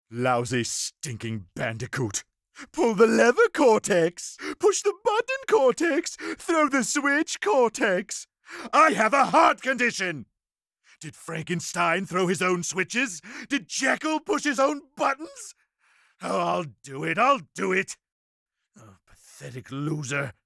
Lousy, stinking bandicoot. Pull the lever, Cortex! Push the button, Cortex! Throw the switch, Cortex! I have a heart condition! Did Frankenstein throw his own switches? Did Jekyll push his own buttons? Oh, I'll do it, I'll do it! Oh, pathetic loser.